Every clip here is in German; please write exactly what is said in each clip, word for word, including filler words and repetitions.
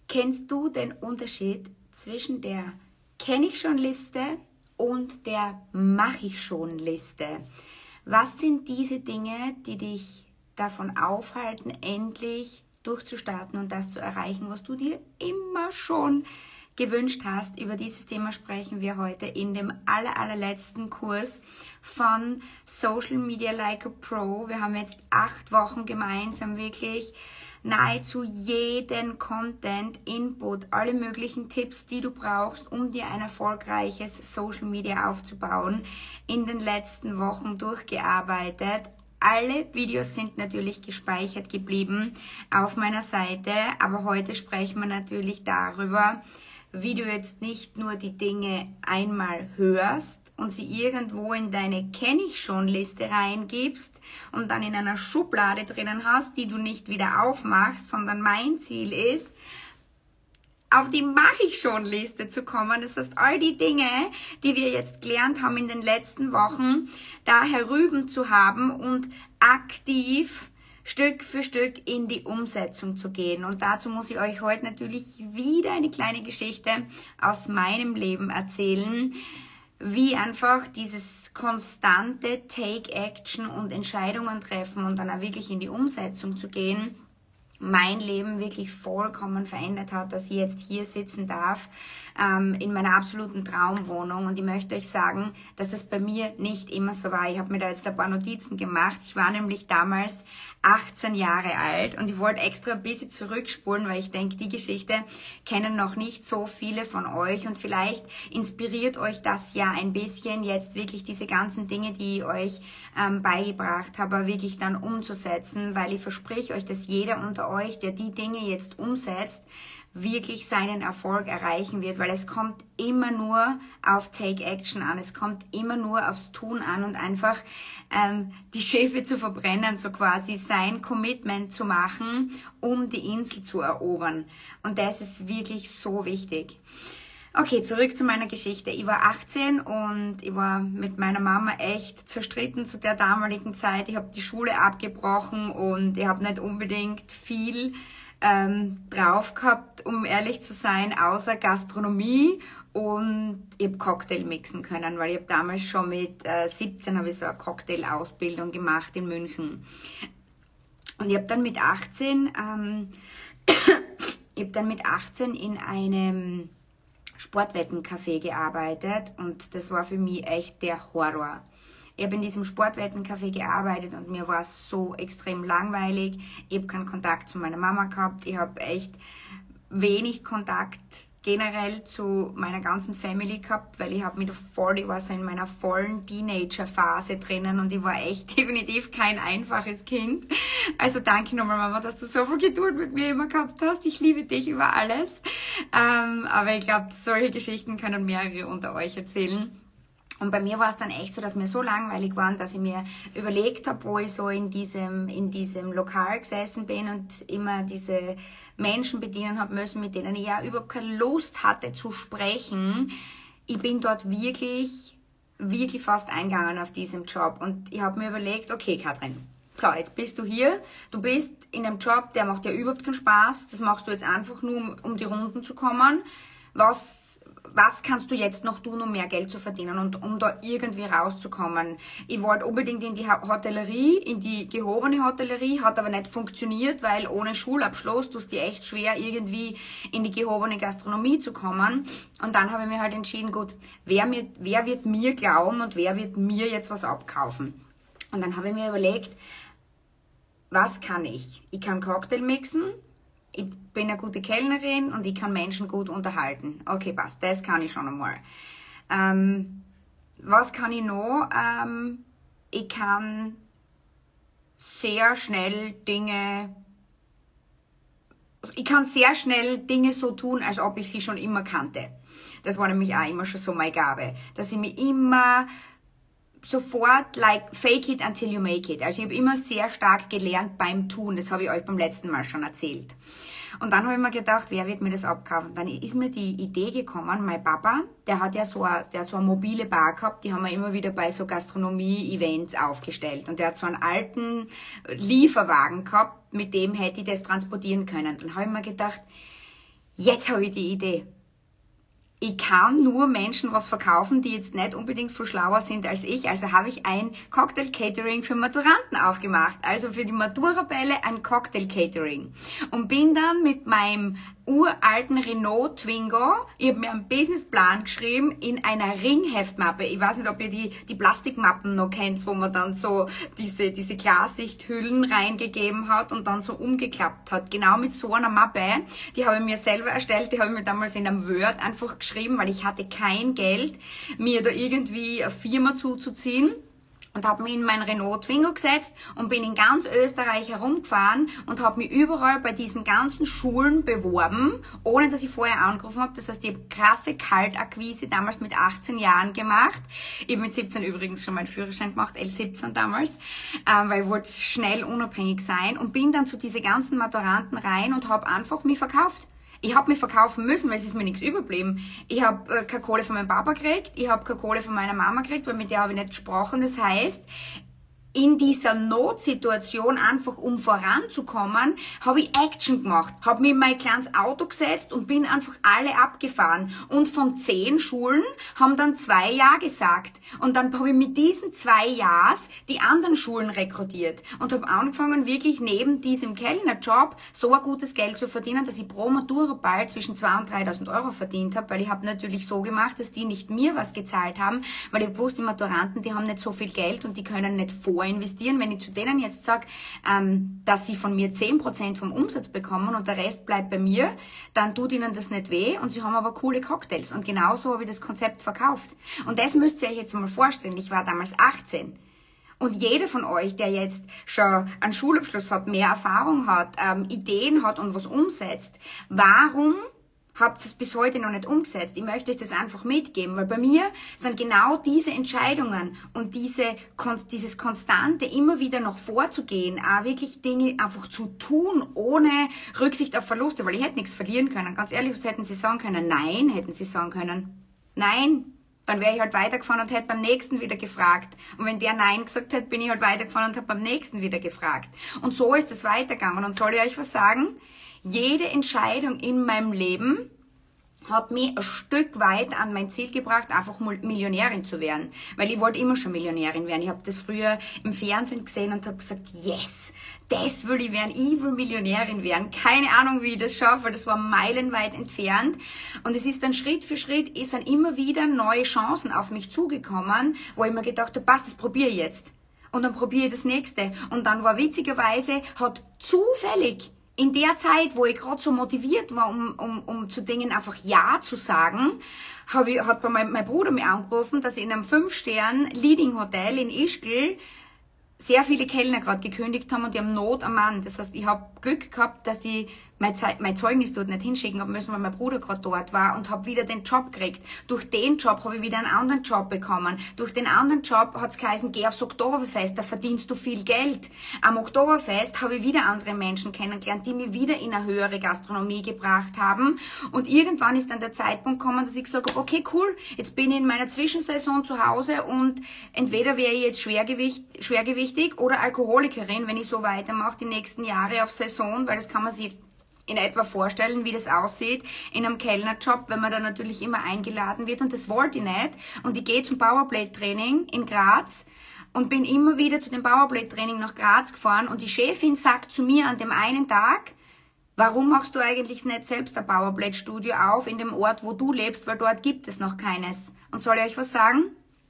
Kennst du den Unterschied zwischen der Kenn ich schon Liste und der Mach ich schon Liste? Was sind diese Dinge, die dich davon aufhalten, endlich durchzustarten und das zu erreichen, was du dir immer schon gewünscht hast? Über dieses Thema sprechen wir heute in dem aller, allerletzten Kurs von Social Media Like a Pro. Wir haben jetzt acht Wochen gemeinsam wirklich nahezu jeden Content, Input, alle möglichen Tipps, die du brauchst, um dir ein erfolgreiches Social Media aufzubauen, in den letzten Wochen durchgearbeitet. Alle Videos sind natürlich gespeichert geblieben auf meiner Seite, aber heute sprechen wir natürlich darüber, wie du jetzt nicht nur die Dinge einmal hörst und sie irgendwo in deine Kenn-ich-schon-Liste reingibst und dann in einer Schublade drinnen hast, die du nicht wieder aufmachst, sondern mein Ziel ist, auf die Mach-ich-schon-Liste zu kommen. Das heißt, all die Dinge, die wir jetzt gelernt haben in den letzten Wochen, da herüben zu haben und aktiv Stück für Stück in die Umsetzung zu gehen. Und dazu muss ich euch heute natürlich wieder eine kleine Geschichte aus meinem Leben erzählen, wie einfach dieses konstante Take-Action und Entscheidungen treffen und dann auch wirklich in die Umsetzung zu gehen, mein Leben wirklich vollkommen verändert hat, dass ich jetzt hier sitzen darf, ähm, in meiner absoluten Traumwohnung. Und ich möchte euch sagen, dass das bei mir nicht immer so war. Ich habe mir da jetzt ein paar Notizen gemacht. Ich war nämlich damals achtzehn Jahre alt und ich wollte extra ein bisschen zurückspulen, weil ich denke, die Geschichte kennen noch nicht so viele von euch und vielleicht inspiriert euch das ja ein bisschen, jetzt wirklich diese ganzen Dinge, die ich euch ähm, beigebracht habe, wirklich dann umzusetzen, weil ich verspreche euch, dass jeder unter euch, der die Dinge jetzt umsetzt, wirklich seinen Erfolg erreichen wird, weil es kommt immer nur auf Take Action an, es kommt immer nur aufs Tun an und einfach ähm, die Schiffe zu verbrennen, so quasi sein Commitment zu machen, um die Insel zu erobern. Und das ist wirklich so wichtig. Okay, zurück zu meiner Geschichte. Ich war achtzehn und ich war mit meiner Mama echt zerstritten zu der damaligen Zeit. Ich habe die Schule abgebrochen und ich habe nicht unbedingt viel ähm, drauf gehabt, um ehrlich zu sein, außer Gastronomie, und ich habe Cocktail mixen können, weil ich habe damals schon mit äh, siebzehn habe ich so eine Cocktail-Ausbildung gemacht in München. Und ich habe dann mit achtzehn, ähm, ich habe dann mit achtzehn in einem Sportwettencafé gearbeitet und das war für mich echt der Horror. Ich habe in diesem Sportwettencafé gearbeitet und mir war es so extrem langweilig. Ich habe keinen Kontakt zu meiner Mama gehabt. Ich habe echt wenig Kontakt generell zu meiner ganzen Family gehabt, weil ich habe mich voll, ich war so in meiner vollen Teenager-Phase drinnen und ich war echt definitiv kein einfaches Kind. Also danke nochmal, Mama, dass du so viel Geduld mit mir immer gehabt hast. Ich liebe dich über alles. Ähm, aber ich glaube, solche Geschichten können mehrere unter euch erzählen. Und bei mir war es dann echt so, dass mir so langweilig war, dass ich mir überlegt habe, wo ich so in diesem, in diesem Lokal gesessen bin und immer diese Menschen bedienen habe müssen, mit denen ich ja überhaupt keine Lust hatte zu sprechen. Ich bin dort wirklich, wirklich fast eingegangen auf diesem Job. Und ich habe mir überlegt, okay, Katrin, so, jetzt bist du hier, du bist in einem Job, der macht dir überhaupt keinen Spaß, das machst du jetzt einfach nur, um, um die Runden zu kommen. Was Was kannst du jetzt noch tun, um mehr Geld zu verdienen und um da irgendwie rauszukommen? Ich wollte unbedingt in die Hotellerie, in die gehobene Hotellerie, hat aber nicht funktioniert, weil ohne Schulabschluss tust du dir echt schwer, irgendwie in die gehobene Gastronomie zu kommen. Und dann habe ich mir halt entschieden, gut, wer, mir, wer wird mir glauben und wer wird mir jetzt was abkaufen? Und dann habe ich mir überlegt, was kann ich? Ich kann Cocktail mixen. Ich bin eine gute Kellnerin und ich kann Menschen gut unterhalten. Okay, passt, das kann ich schon einmal. Ähm, was kann ich noch? Ähm, ich kann sehr schnell Dinge, ich kann sehr schnell Dinge so tun, als ob ich sie schon immer kannte. Das war nämlich auch immer schon so meine Gabe, dass ich mich immer sofort, like, fake it until you make it. Also ich habe immer sehr stark gelernt beim Tun. Das habe ich euch beim letzten Mal schon erzählt. Und dann habe ich mir gedacht, wer wird mir das abkaufen? Dann ist mir die Idee gekommen, mein Papa, der hat ja so eine, der hat so eine mobile Bar gehabt, die haben wir immer wieder bei so Gastronomie-Events aufgestellt. Und der hat so einen alten Lieferwagen gehabt, mit dem hätte ich das transportieren können. Dann habe ich mir gedacht, jetzt habe ich die Idee. Ich kann nur Menschen was verkaufen, die jetzt nicht unbedingt viel schlauer sind als ich. Also habe ich ein Cocktail-Catering für Maturanten aufgemacht. Also für die Matura-Bälle ein Cocktail-Catering. Und bin dann mit meinem uralten Renault Twingo, ich habe mir einen Businessplan geschrieben in einer Ringheftmappe. Ich weiß nicht, ob ihr die, die Plastikmappen noch kennt, wo man dann so diese, diese Klarsichthüllen reingegeben hat und dann so umgeklappt hat. Genau mit so einer Mappe. Die habe ich mir selber erstellt, die habe ich mir damals in einem Word einfach geschrieben, weil ich hatte kein Geld, mir da irgendwie eine Firma zuzuziehen. Und habe mich in mein Renault Twingo gesetzt und bin in ganz Österreich herumgefahren und habe mich überall bei diesen ganzen Schulen beworben, ohne dass ich vorher angerufen habe. Das heißt, ich habe krasse Kaltakquise damals mit achtzehn Jahren gemacht. Ich habe mit siebzehn übrigens schon meinen Führerschein gemacht, L siebzehn damals, ähm, weil ich wollte schnell unabhängig sein und bin dann zu diese ganzen Maturanten rein und habe einfach mich verkauft. Ich habe mich verkaufen müssen, weil es ist mir nichts überblieben. Ich habe äh, keine Kohle von meinem Papa gekriegt, ich habe keine Kohle von meiner Mama gekriegt, weil mit der habe ich nicht gesprochen. Das heißt, in dieser Notsituation, einfach um voranzukommen, habe ich Action gemacht. Habe mich in mein kleines Auto gesetzt und bin einfach alle abgefahren. Und von zehn Schulen haben dann zwei Ja gesagt. Und dann habe ich mit diesen zwei Ja's die anderen Schulen rekrutiert. Und habe angefangen, wirklich neben diesem Kellnerjob so ein gutes Geld zu verdienen, dass ich pro Matura-Ball zwischen zweitausend und dreitausend Euro verdient habe. Weil ich habe natürlich so gemacht, dass die nicht mir was gezahlt haben. Weil ich wusste, die Maturanten, die haben nicht so viel Geld und die können nicht vor investieren. Wenn ich zu denen jetzt sage, ähm, dass sie von mir zehn Prozent vom Umsatz bekommen und der Rest bleibt bei mir, dann tut ihnen das nicht weh und sie haben aber coole Cocktails. Und genauso habe ich das Konzept verkauft. Und das müsst ihr euch jetzt mal vorstellen. Ich war damals achtzehn. Und jeder von euch, der jetzt schon einen Schulabschluss hat, mehr Erfahrung hat, ähm, Ideen hat und was umsetzt, warum habt ihr es bis heute noch nicht umgesetzt? Ich möchte euch das einfach mitgeben, weil bei mir sind genau diese Entscheidungen und diese, dieses Konstante immer wieder noch vorzugehen, auch wirklich Dinge einfach zu tun, ohne Rücksicht auf Verluste, weil ich hätte nichts verlieren können. Ganz ehrlich, was hätten sie sagen können? Nein, hätten sie sagen können. Nein. Dann wäre ich halt weitergefahren und hätte beim nächsten wieder gefragt. Und wenn der Nein gesagt hat, bin ich halt weitergefahren und habe beim nächsten wieder gefragt. Und so ist es weitergegangen. Und soll ich euch was sagen? Jede Entscheidung in meinem Leben hat mich ein Stück weit an mein Ziel gebracht, einfach Millionärin zu werden. Weil ich wollte immer schon Millionärin werden. Ich habe das früher im Fernsehen gesehen und habe gesagt, yes, das will ich werden, ich will Millionärin werden. Keine Ahnung, wie ich das schaffe, weil das war meilenweit entfernt. Und es ist dann Schritt für Schritt, es sind immer wieder neue Chancen auf mich zugekommen, wo ich mir gedacht habe, passt, das probiere ich jetzt. Und dann probiere ich das nächste. Und dann war witzigerweise, hat zufällig in der Zeit, wo ich gerade so motiviert war, um, um, um zu Dingen einfach Ja zu sagen, hab ich, hat bei mein, mein Bruder mir angerufen, dass in einem fünf-Stern-Leading-Hotel in Ischgl sehr viele Kellner gerade gekündigt haben und die haben Not am Mann. Das heißt, ich habe Glück gehabt, dass ich mein, Ze mein Zeugnis dort nicht hinschicken habe müssen, weil mein Bruder gerade dort war und habe wieder den Job gekriegt. Durch den Job habe ich wieder einen anderen Job bekommen. Durch den anderen Job hat es geheißen, geh aufs Oktoberfest, da verdienst du viel Geld. Am Oktoberfest habe ich wieder andere Menschen kennengelernt, die mich wieder in eine höhere Gastronomie gebracht haben. Und irgendwann ist dann der Zeitpunkt gekommen, dass ich gesagt habe, okay, cool, jetzt bin ich in meiner Zwischensaison zu Hause und entweder wäre ich jetzt Schwergewicht, schwergewichtig oder Alkoholikerin, wenn ich so weitermache die nächsten Jahre auf Saison, weil das kann man sich in etwa vorstellen, wie das aussieht in einem Kellnerjob, wenn man da natürlich immer eingeladen wird und das wollte ich nicht. Und ich gehe zum Powerplate-Training in Graz und bin immer wieder zu dem Powerplate-Training nach Graz gefahren und die Chefin sagt zu mir an dem einen Tag, warum machst du eigentlich nicht selbst ein Powerplate-Studio auf in dem Ort, wo du lebst, weil dort gibt es noch keines. Und soll ich euch was sagen?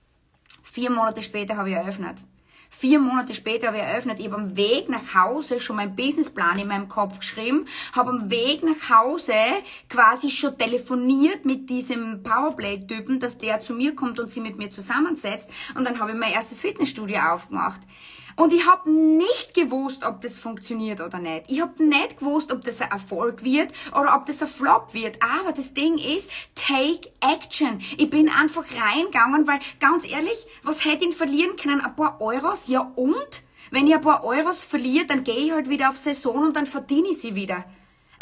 Vier Monate später habe ich eröffnet. Vier Monate später habe ich eröffnet. Ich habe am Weg nach Hause schon meinen Businessplan in meinem Kopf geschrieben, habe am Weg nach Hause quasi schon telefoniert mit diesem Powerplate-Typen, dass der zu mir kommt und sich mit mir zusammensetzt. Und dann habe ich mein erstes Fitnessstudio aufgemacht. Und ich habe nicht gewusst, ob das funktioniert oder nicht. Ich habe nicht gewusst, ob das ein Erfolg wird oder ob das ein Flop wird. Aber das Ding ist, take action. Ich bin einfach reingegangen, weil ganz ehrlich, was hätte ich verlieren können? Ein paar Euros? Ja und? Wenn ich ein paar Euros verliere, dann gehe ich halt wieder auf Saison und dann verdiene ich sie wieder.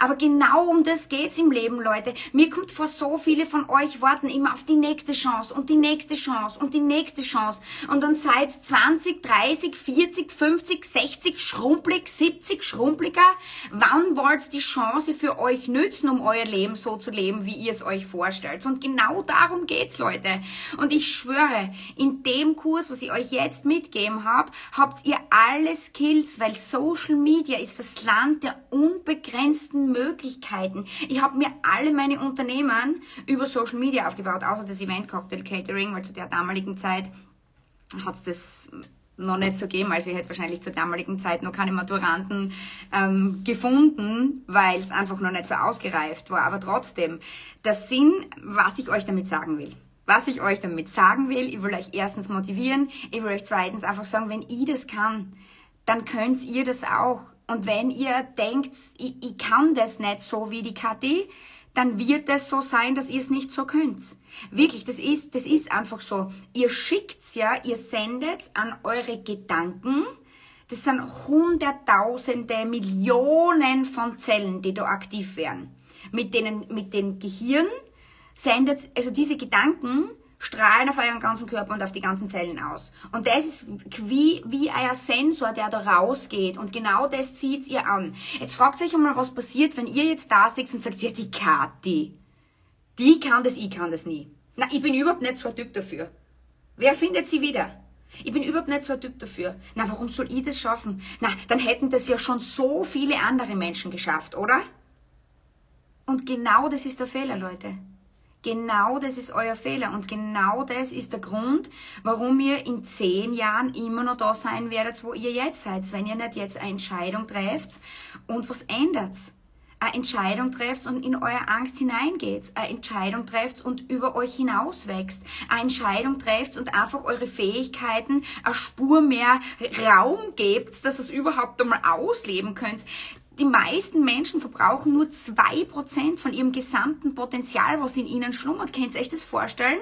Aber genau um das geht's im Leben, Leute. Mir kommt vor, so viele von euch warten immer auf die nächste Chance und die nächste Chance und die nächste Chance. Und dann seid zwanzig, dreißig, vierzig, fünfzig, sechzig schrumpelig, siebzig schrumpeliger. Wann wollt ihr die Chance für euch nützen, um euer Leben so zu leben, wie ihr es euch vorstellt? Und genau darum geht's, Leute. Und ich schwöre, in dem Kurs, was ich euch jetzt mitgeben habe, habt ihr alle Skills, weil Social Media ist das Land der unbegrenzten Möglichkeiten. Ich habe mir alle meine Unternehmen über Social Media aufgebaut, außer das Event Cocktail Catering, weil zu der damaligen Zeit hat es das noch nicht so gegeben. Also ich hätte wahrscheinlich zur damaligen Zeit noch keine Maturanten ähm, gefunden, weil es einfach noch nicht so ausgereift war. Aber trotzdem, das Sinn, was ich euch damit sagen will. Was ich euch damit sagen will, ich will euch erstens motivieren, ich will euch zweitens einfach sagen, wenn ich das kann, dann könnt ihr das auch. Und wenn ihr denkt, ich, ich kann das nicht so wie die Kathi, dann wird es so sein, dass ihr es nicht so könnt. Wirklich, das ist, das ist einfach so. Ihr schickt's ja, ihr sendet an eure Gedanken, das sind hunderttausende, Millionen von Zellen, die da aktiv werden. Mit denen, mit dem Gehirn sendet, also diese Gedanken strahlen auf euren ganzen Körper und auf die ganzen Zellen aus. Und das ist wie, wie euer Sensor, der da rausgeht. Und genau das zieht ihr an. Jetzt fragt euch einmal, was passiert, wenn ihr jetzt da sitzt und sagt, ja, die Kathi, die kann das, ich kann das nie. Na, ich bin überhaupt nicht so ein Typ dafür. Wer findet sie wieder? Ich bin überhaupt nicht so ein Typ dafür. Na, warum soll ich das schaffen? Na, dann hätten das ja schon so viele andere Menschen geschafft, oder? Und genau das ist der Fehler, Leute. Genau das ist euer Fehler und genau das ist der Grund, warum ihr in zehn Jahren immer noch da sein werdet, wo ihr jetzt seid, wenn ihr nicht jetzt eine Entscheidung trefft und was ändert. Eine Entscheidung trefft und in eure Angst hineingeht. Eine Entscheidung trefft und über euch hinauswächst. Eine Entscheidung trefft und einfach eure Fähigkeiten eine Spur mehr Raum gebt, dass ihr es überhaupt einmal ausleben könnt. Die meisten Menschen verbrauchen nur zwei Prozent von ihrem gesamten Potenzial, was in ihnen schlummert. Könnt ihr euch das vorstellen?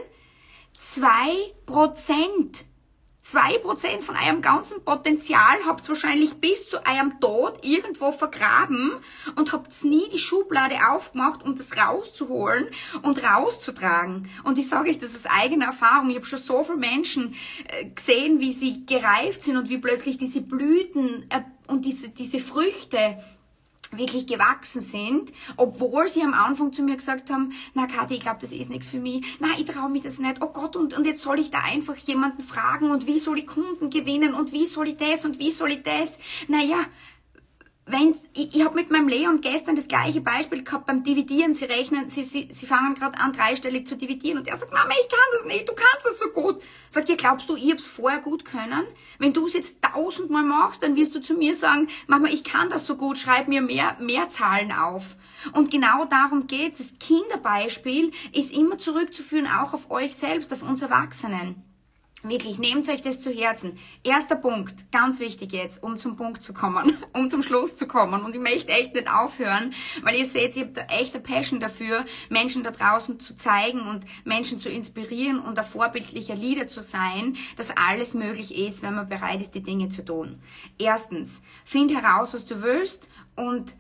zwei Prozent. zwei Prozent von eurem ganzen Potenzial habt ihr wahrscheinlich bis zu eurem Tod irgendwo vergraben und habt nie die Schublade aufgemacht, um das rauszuholen und rauszutragen. Und ich sage euch das aus eigener Erfahrung. Ich habe schon so viele Menschen gesehen, wie sie gereift sind und wie plötzlich diese Blüten und diese, diese Früchte wirklich gewachsen sind, obwohl sie am Anfang zu mir gesagt haben, na Kathi, ich glaube, das ist nichts für mich, na, ich traue mich das nicht, oh Gott, und, und jetzt soll ich da einfach jemanden fragen und wie soll ich Kunden gewinnen und wie soll ich das und wie soll ich das? Naja, wenn, ich, ich habe mit meinem Leon gestern das gleiche Beispiel gehabt beim Dividieren. Sie rechnen, sie, sie, sie fangen gerade an, dreistellig zu dividieren. Und er sagt, Mama, ich kann das nicht, du kannst das so gut. Sagt, ja, glaubst du, ich hab's vorher gut können? Wenn du es jetzt tausendmal machst, dann wirst du zu mir sagen, Mama, ich kann das so gut, schreib mir mehr, mehr Zahlen auf. Und genau darum geht's. Das Kinderbeispiel ist immer zurückzuführen, auch auf euch selbst, auf uns Erwachsenen. Wirklich, nehmt euch das zu Herzen. Erster Punkt, ganz wichtig jetzt, um zum Punkt zu kommen, um zum Schluss zu kommen. Und ich möchte echt nicht aufhören, weil ihr seht, ich habe da echt eine Passion dafür, Menschen da draußen zu zeigen und Menschen zu inspirieren und ein vorbildlicher Leader zu sein, dass alles möglich ist, wenn man bereit ist, die Dinge zu tun. Erstens, find heraus, was du willst und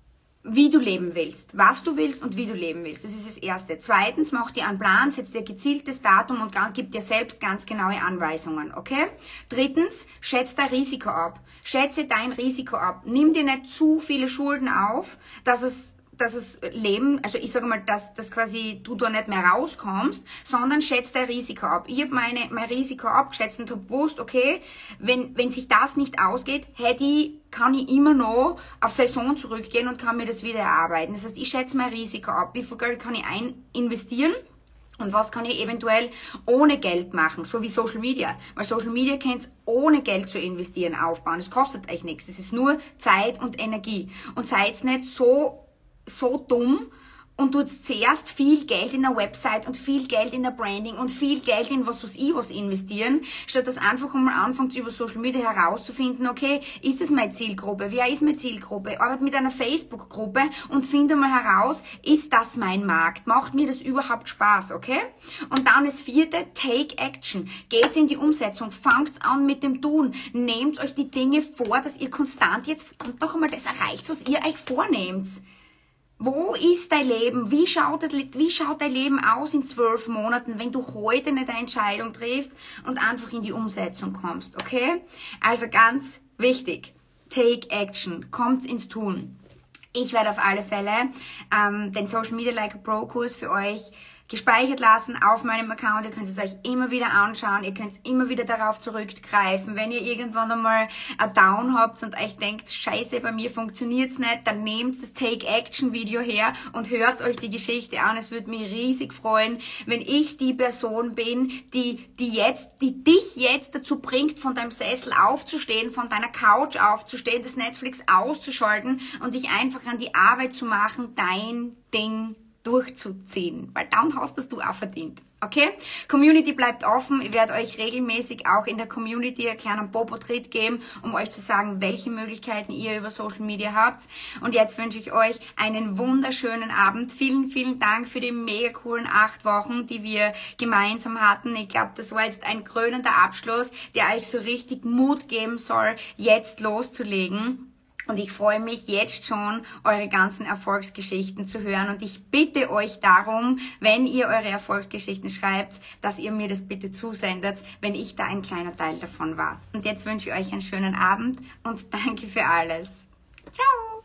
wie du leben willst, was du willst und wie du leben willst. Das ist das Erste. Zweitens, mach dir einen Plan, setz dir gezieltes Datum und gib dir selbst ganz genaue Anweisungen, okay? Drittens, schätz dein Risiko ab. Schätze dein Risiko ab. Nimm dir nicht zu viele Schulden auf, dass es dass es Leben, also ich sage mal, dass, dass quasi du da nicht mehr rauskommst, sondern schätzt dein Risiko ab. Ich habe meine, mein Risiko abgeschätzt und habe gewusst, okay, wenn, wenn sich das nicht ausgeht, hätte ich, kann ich immer noch auf Saison zurückgehen und kann mir das wieder erarbeiten. Das heißt, ich schätze mein Risiko ab. Wie viel Geld kann ich ein investieren? Und was kann ich eventuell ohne Geld machen, so wie Social Media. Weil Social Media könnt ihr ohne Geld zu investieren aufbauen. Es kostet euch nichts. Es ist nur Zeit und Energie. Und seid nicht so so dumm und tut zuerst viel Geld in der Website und viel Geld in der Branding und viel Geld in was was ich was investieren, statt das einfach mal anfangt über Social Media herauszufinden, okay, ist das meine Zielgruppe, wer ist meine Zielgruppe, arbeitet mit einer Facebook-Gruppe und finde mal heraus, ist das mein Markt, macht mir das überhaupt Spaß, okay? Und dann das vierte, take action, geht's in die Umsetzung, fangt's an mit dem Tun, nehmt euch die Dinge vor, dass ihr konstant jetzt, kommt doch einmal das erreicht, was ihr euch vornehmt. Wo ist dein Leben? Wie schaut, das, wie schaut dein Leben aus in zwölf Monaten, wenn du heute nicht eine Entscheidung triffst und einfach in die Umsetzung kommst, okay? Also ganz wichtig, take action, kommt ins Tun. Ich werde auf alle Fälle ähm, den Social Media Like a Pro Kurs für euch gespeichert lassen auf meinem Account. Ihr könnt es euch immer wieder anschauen. Ihr könnt immer wieder darauf zurückgreifen. Wenn ihr irgendwann einmal ein Down habt und euch denkt, scheiße, bei mir funktioniert's nicht, dann nehmt das Take-Action-Video her und hört euch die Geschichte an. Es würde mich riesig freuen, wenn ich die Person bin, die, die jetzt, die dich jetzt dazu bringt, von deinem Sessel aufzustehen, von deiner Couch aufzustehen, das Netflix auszuschalten und dich einfach an die Arbeit zu machen, dein Ding durchzuziehen, weil dann hast das du auch verdient. Okay? Community bleibt offen. Ich werde euch regelmäßig auch in der Community einen kleinen Popo-Tritt geben, um euch zu sagen, welche Möglichkeiten ihr über Social Media habt. Und jetzt wünsche ich euch einen wunderschönen Abend. Vielen, vielen Dank für die mega coolen acht Wochen, die wir gemeinsam hatten. Ich glaube, das war jetzt ein krönender Abschluss, der euch so richtig Mut geben soll, jetzt loszulegen. Und ich freue mich jetzt schon, eure ganzen Erfolgsgeschichten zu hören. Und ich bitte euch darum, wenn ihr eure Erfolgsgeschichten schreibt, dass ihr mir das bitte zusendet, wenn ich da ein kleiner Teil davon war. Und jetzt wünsche ich euch einen schönen Abend und danke für alles. Ciao!